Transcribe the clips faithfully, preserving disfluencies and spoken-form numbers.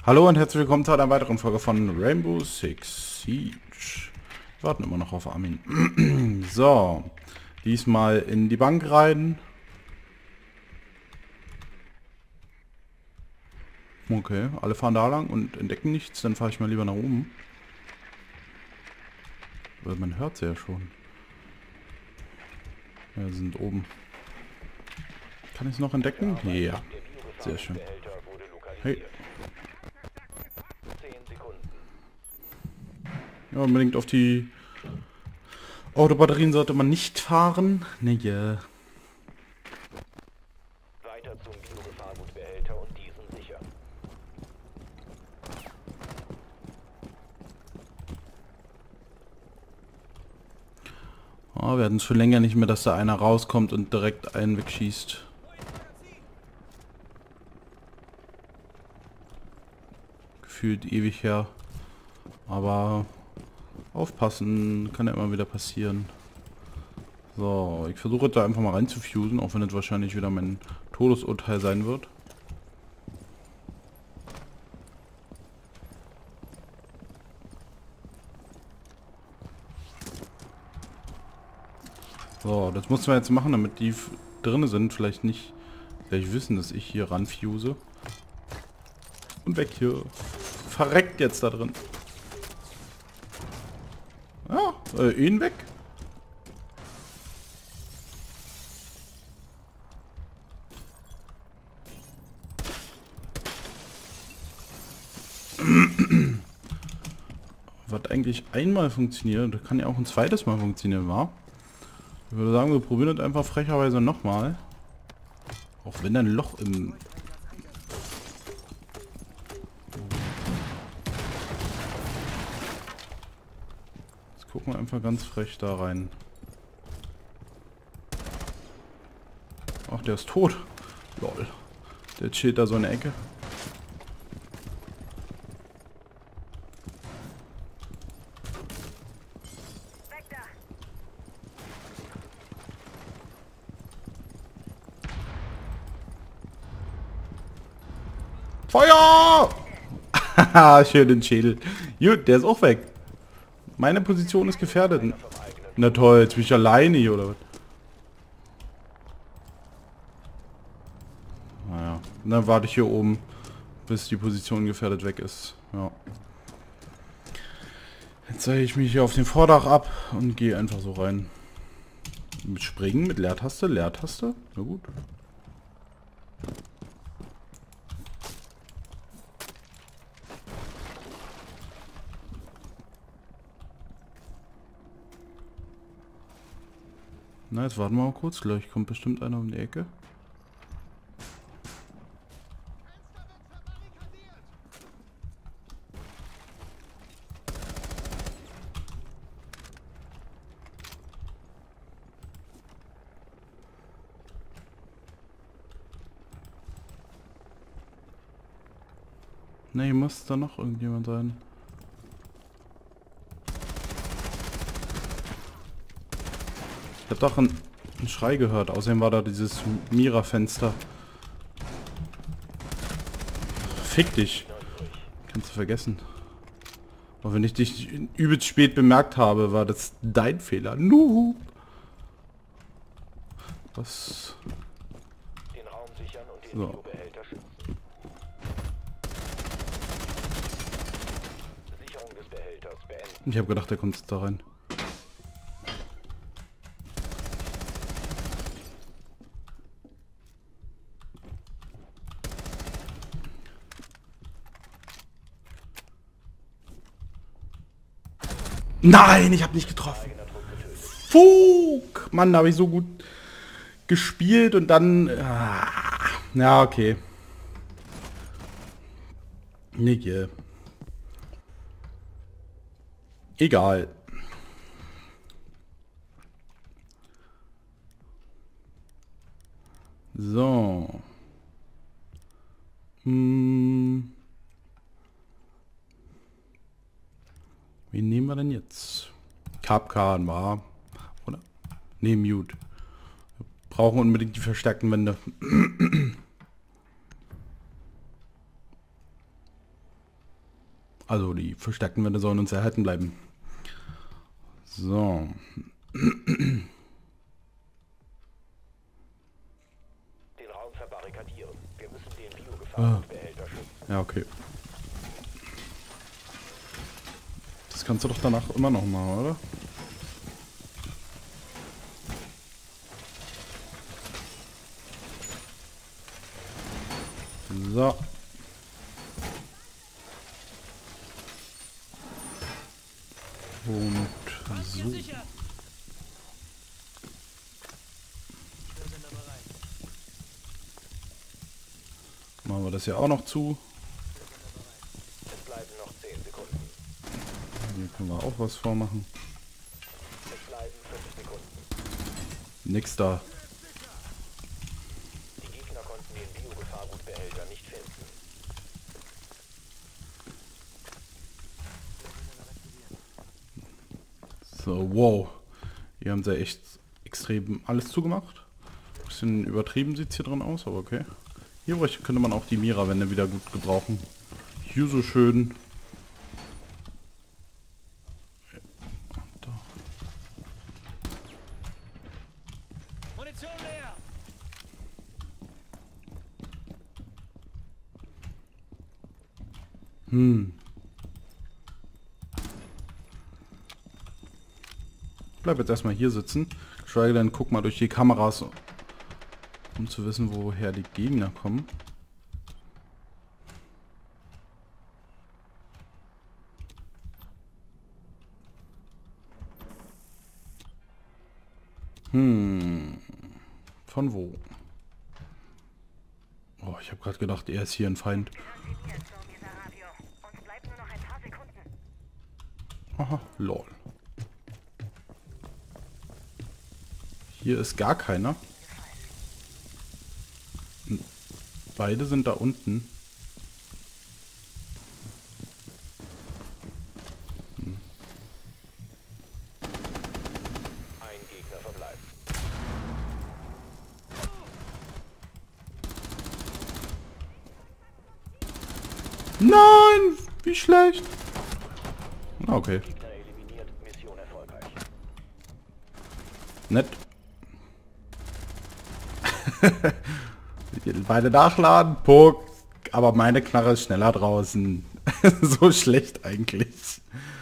Hallo und herzlich willkommen zu einer weiteren Folge von Rainbow Six Siege. Wir warten immer noch auf Armin. So, diesmal in die Bank rein. Okay, alle fahren da lang und entdecken nichts, dann fahre ich mal lieber nach oben. Weil man hört sie ja schon. Ja, sie sind oben. Kann ich es noch entdecken? Ja, sehr schön. Hey. Ja, unbedingt auf die Autobatterien sollte man nicht fahren. Ne, ja. Weiter zum Biogefahrgutbehälter und diesen sicher. Oh, wir hatten es schon länger nicht mehr, dass da einer rauskommt und direkt einen wegschießt. Gefühlt ewig her. Aber aufpassen, kann ja immer wieder passieren. So, ich versuche da einfach mal rein zu fusen, auch wenn es wahrscheinlich wieder mein Todesurteil sein wird. So, das mussten wir jetzt machen, damit die drinne sind. Vielleicht nicht gleich wissen, dass ich hier ranfuse. Und weg hier. Verreckt jetzt da drin. Ah, äh, ihn weg. Was eigentlich einmal funktioniert, kann ja auch ein zweites Mal funktionieren, wa? Ich würde sagen, wir probieren das einfach frecherweise nochmal. Auch wenn da ein Loch im... Jetzt gucken wir einfach ganz frech da rein. Ach, der ist tot. Lol. Der chillt da so in der Ecke. Feuer! Haha, schön den Schädel. Gut, der ist auch weg. Meine Position ist gefährdet. Na toll, jetzt bin ich alleine hier, oder was? Naja, dann warte ich hier oben, bis die Position gefährdet weg ist. Ja. Jetzt zeige ich mich hier auf dem Vordach ab und gehe einfach so rein. Mit Springen, mit Leertaste, Leertaste. Na gut. Na, jetzt warten wir mal kurz. Gleich kommt bestimmt einer um die Ecke. Ne, hier muss da noch irgendjemand sein. Ich hab doch einen, einen Schrei gehört. Außerdem war da dieses Mira-Fenster. Fick dich. Kannst du vergessen. Aber wenn ich dich übelst spät bemerkt habe, war das dein Fehler. Noob. Was? Den Raum sichern und den So. Biobehälter schützen. Sicherung des Behälters beenden. Ich habe gedacht, der kommt jetzt da rein. Nein, ich habe nicht getroffen. Fug! Mann, da habe ich so gut gespielt und dann... Ah, ja, okay. Nicke. Egal. So. Hm. Wen nehmen wir denn jetzt? Kapkan war. Oder? Ne, Mute. Wir brauchen unbedingt die verstärkten Wände. Also die verstärkten Wände sollen uns erhalten bleiben. So. Den Raum verbarrikadieren. Wir müssen den Biogefahrgutbehälter schützen. Ja, okay. Das kannst du doch danach immer noch machen, oder? So. Und so. Machen wir das hier auch noch zu. Es bleiben noch zehn Sekunden. Hier können wir auch was vormachen. Es bleiben fünf Sekunden. Nix da. Die Gegner konnten den Biogefahrgutbehälter nicht finden. So, wow. Hier haben sie echt extrem alles zugemacht. Bisschen übertrieben sieht es hier drin aus, aber okay. Hier könnte man auch die Mira-Wände wieder gut gebrauchen. Hier so schön. Da. Munition leer! Hm. Bleib jetzt erstmal hier sitzen. Geschweige denn, guck mal durch die Kameras, um zu wissen, woher die Gegner kommen. Hm. Von wo? Oh, ich habe gerade gedacht, er ist hier ein Feind. Aha, lol. Hier ist gar keiner. Beide sind da unten. Hm. Ein Gegner verbleibt. Nein! Wie schlecht! Okay. Gegner eliminiert. Mission erfolgreich. Nett. Beide nachladen, Puck. Aber meine Knarre ist schneller draußen. So schlecht eigentlich.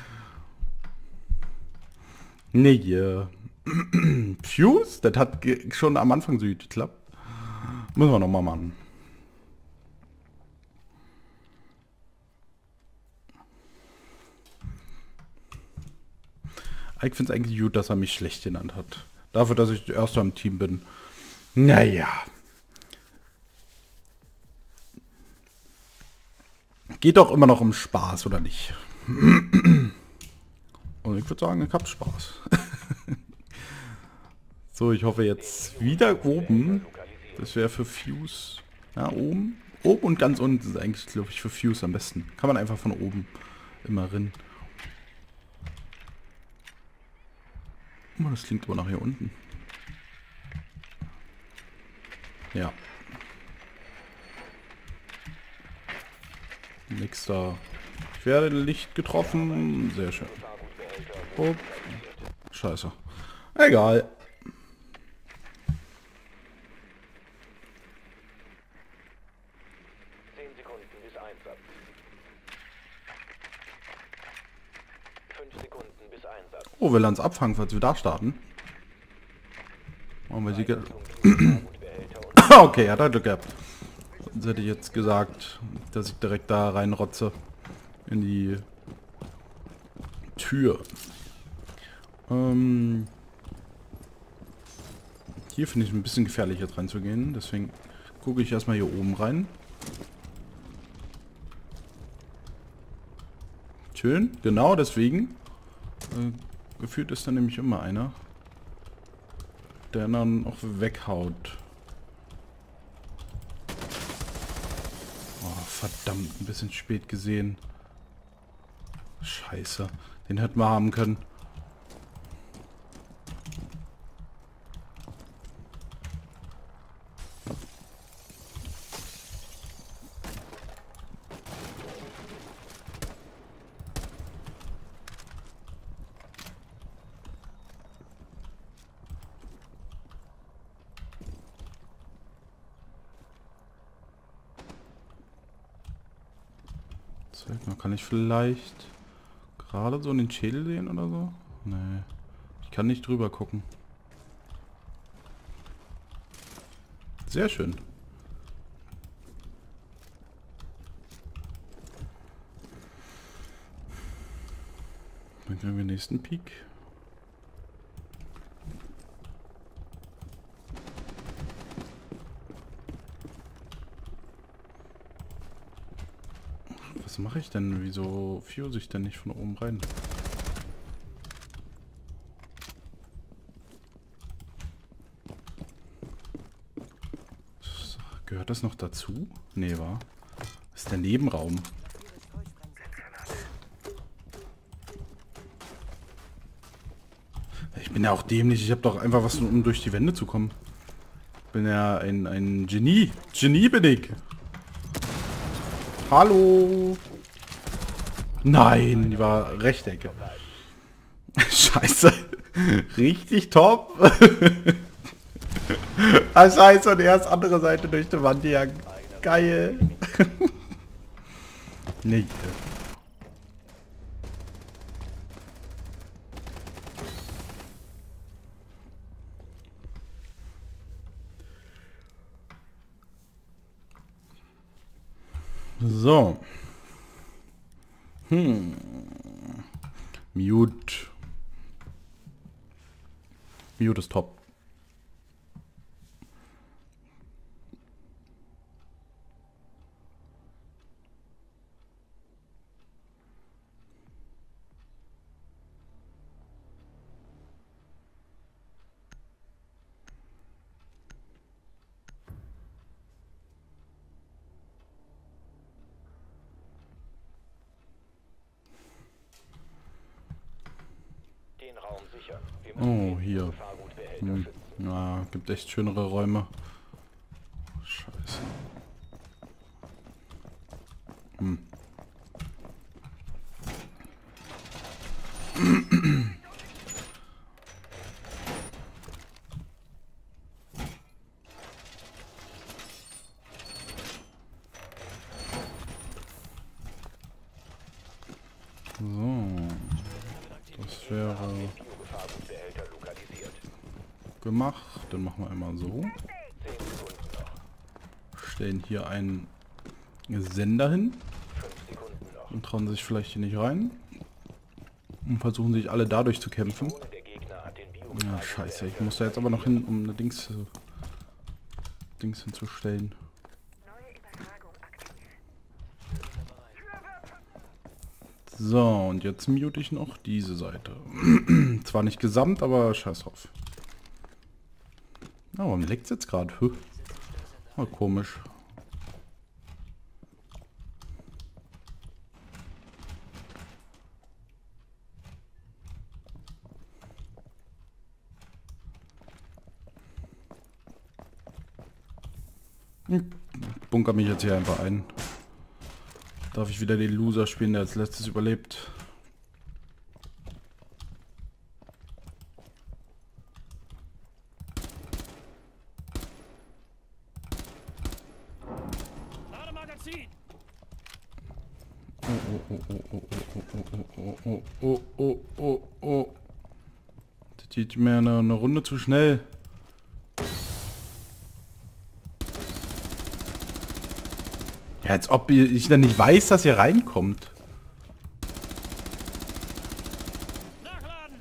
Nee, hier. Fuse? Das hat schon am Anfang so gut geklappt. Müssen wir nochmal machen. Ich finde es eigentlich gut, dass er mich schlecht genannt hat. Dafür, dass ich Erster im Team bin. Naja. Geht doch immer noch um Spaß, oder nicht? Und ich würde sagen, ich hab Spaß. So, ich hoffe jetzt wieder oben. Das wäre für Fuse. Ja, oben. Oben und ganz unten ist eigentlich, glaube ich, für Fuse am besten. Kann man einfach von oben immer rein. Oh, das klingt aber nach hier unten. Ja. Nix da. Ich werde Licht getroffen. Sehr schön. Oh. Scheiße. Egal. zehn Sekunden bis Einsatz. fünf Sekunden bis Einsatz. Oh, will er uns abfangen, falls wir da starten? Machen wir sie ge Okay, hat er Glück gehabt. Sonst hätte ich jetzt gesagt, dass ich direkt da reinrotze. In die Tür. Ähm hier finde ich es ein bisschen gefährlich, jetzt reinzugehen. Deswegen gucke ich erstmal hier oben rein. Schön, genau deswegen. Äh, gefühlt ist da nämlich immer einer, der dann auch weghaut. Oh, verdammt, ein bisschen spät gesehen. Scheiße, den hätten wir haben können. Zeig mal, kann ich vielleicht gerade so in den Schädel sehen oder so? Nee. Ich kann nicht drüber gucken. Sehr schön. Dann kriegen wir den nächsten Peak. Was mache ich denn? Wieso fuse ich denn nicht von oben rein? Gehört das noch dazu? Nee, war. Das ist der Nebenraum. Ich bin ja auch dämlich. Ich habe doch einfach was, um durch die Wände zu kommen. Ich bin ja ein, ein Genie. Genie bin ich. Hallo. Nein, die war Rechtecke. Scheiße. Richtig top. Ah, scheiße, und erst andere Seite durch die Wand jagen. Geil. Nee. So. Hm. Mute. Mute ist top. Den Raum sichern. Wir Oh, müssen hier. den Gefahrgutbehälter Hm. schützen. Ja, gibt echt schönere Räume. Scheiße. Hm. So. Das wäre Gefahrgutbehälter lokalisiert. gemacht. Dann machen wir einmal so. Zehn Sekunden noch. Stellen hier einen Sender hin. Fünf Sekunden noch. Und trauen sich vielleicht hier nicht rein. Und versuchen sich alle dadurch zu kämpfen. Der Gegner hat den Bio. Ja, scheiße. Ich muss da jetzt aber noch hin, um eine Dings, äh, Dings hinzustellen. So, und jetzt mute ich noch diese Seite. Zwar nicht gesamt, aber scheiß drauf. Oh, warum leckt es jetzt gerade? Oh, komisch. Hm, bunker mich jetzt hier einfach ein. Darf ich wieder den Loser spielen, der als letztes überlebt? Lademagazin! Oh, oh, oh, oh, oh, oh, oh, oh, oh, oh, oh. Das geht mir eine, eine Runde zu schnell. Ja, als ob ich dann nicht weiß, dass ihr reinkommt. Nachladen!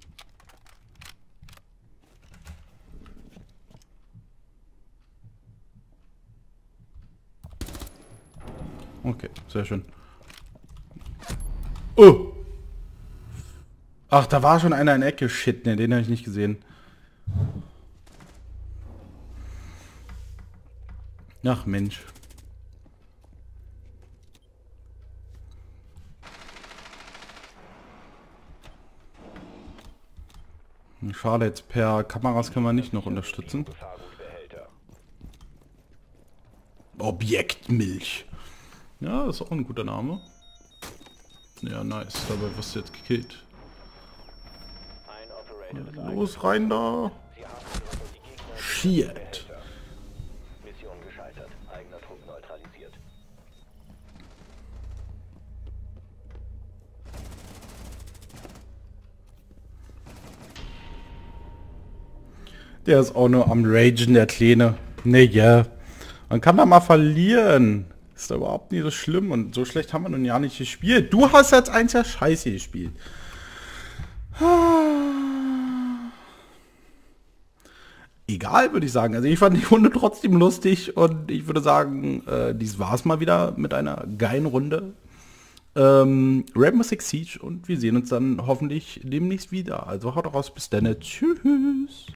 Okay, sehr schön. Oh! Ach, da war schon einer in der Ecke. Shit, ne, den habe ich nicht gesehen. Ach, Mensch. Schade, jetzt per Kameras können wir nicht noch unterstützen. Gefahrgutbehälter. Objektmilch. Ja, das ist auch ein guter Name. Ja, nice. Dabei wirst du jetzt gekillt. Ein Operator des Los, rein da. Sie haben die Gegner. Shit. Mission gescheitert. Eigener Trupp neutralisiert. Der ist auch nur am Ragen, der Kleine. Ne, ja. Man kann da mal verlieren. Ist da überhaupt nicht so schlimm. Und so schlecht haben wir nun ja nicht gespielt. Du hast als eins ja scheiße gespielt. Egal, würde ich sagen. Also ich fand die Runde trotzdem lustig. Und ich würde sagen, äh, dies war's mal wieder mit einer geilen Runde. Ähm, Rainbow Six Siege. Und wir sehen uns dann hoffentlich demnächst wieder. Also haut raus, bis dann. Tschüss.